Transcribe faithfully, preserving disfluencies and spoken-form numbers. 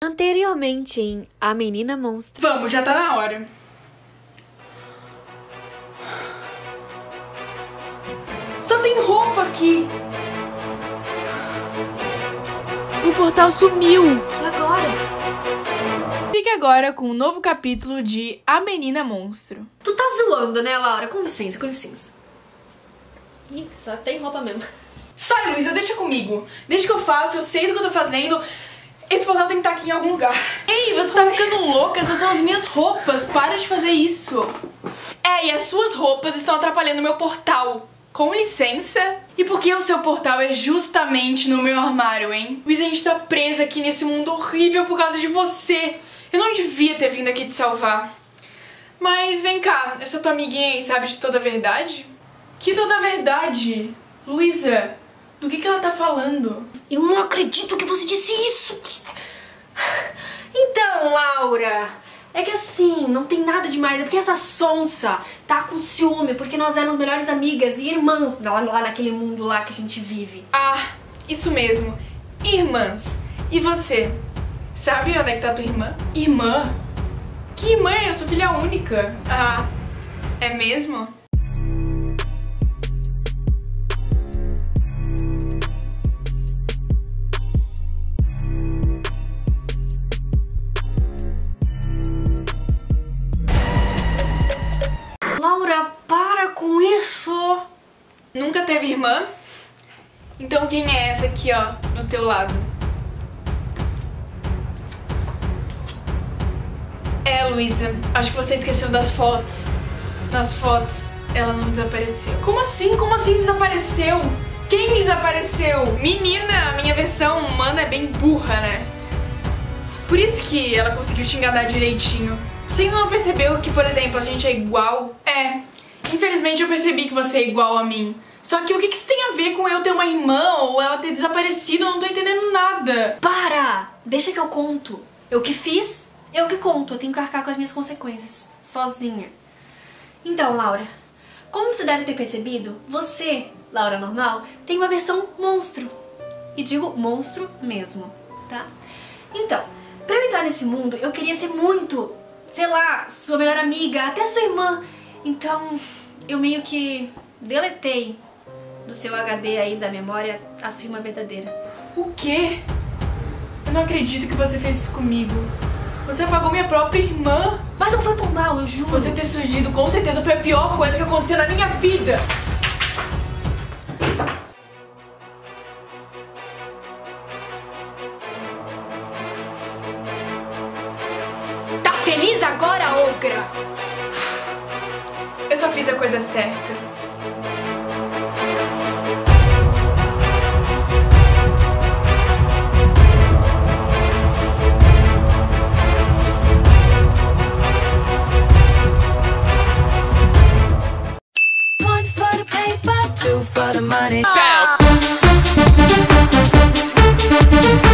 Anteriormente em A Menina Monstro. Vamos, já tá na hora. Só tem roupa aqui. O portal sumiu. E agora? Fique agora com um novo capítulo de A Menina Monstro. Tu tá zoando, né, Laura? Com licença, com licença. Ih, só tem roupa mesmo. Sai, Luísa, deixa comigo. Deixa que eu faço, eu sei do que eu tô fazendo. Esse portal tem que estar aqui em algum lugar. Ei, você tá ficando louca? Essas são as minhas roupas. Para de fazer isso. É, e as suas roupas estão atrapalhando o meu portal. Com licença. E por que o seu portal é justamente no meu armário, hein? Luísa, a gente tá presa aqui nesse mundo horrível por causa de você. Eu não devia ter vindo aqui te salvar. Mas vem cá, essa tua amiguinha aí sabe de toda a verdade? Que toda a verdade? Luísa, do que que ela tá falando? Eu não acredito que você disse isso! Então, Laura, é que assim, não tem nada demais. É porque essa sonsa tá com ciúme, porque nós éramos melhores amigas e irmãs lá, lá naquele mundo lá que a gente vive. Ah, isso mesmo. Irmãs. E você? Sabe onde é que tá tua irmã? Irmã? Que irmã? Eu sou filha única. Ah, é mesmo? Laura, para com isso! Nunca teve irmã? Então quem é essa aqui, ó, do teu lado? É, Luísa, acho que você esqueceu das fotos. Nas fotos, ela não desapareceu. Como assim? Como assim desapareceu? Quem desapareceu? Menina, a minha versão humana é bem burra, né? Por isso que ela conseguiu te enganar direitinho. Você ainda não percebeu que, por exemplo, a gente é igual? É, infelizmente eu percebi que você é igual a mim. Só que o que que isso tem a ver com eu ter uma irmã ou ela ter desaparecido? Eu não tô entendendo nada. Para! Deixa que eu conto. Eu que fiz, eu que conto. Eu tenho que arcar com as minhas consequências, sozinha. Então, Laura, como você deve ter percebido, você, Laura normal, tem uma versão monstro. E digo monstro mesmo, tá? Então, pra eu entrar nesse mundo, eu queria ser muito, sei lá, sua melhor amiga, até sua irmã. Então, eu meio que deletei do seu H D aí da memória a sua irmã verdadeira. O quê? Eu não acredito que você fez isso comigo. Você apagou minha própria irmã. Mas não foi por mal, eu juro. Você ter surgido com certeza foi a pior coisa que aconteceu na minha vida. Tá feliz agora, ogra? Eu só fiz a coisa certa. For the money. Down.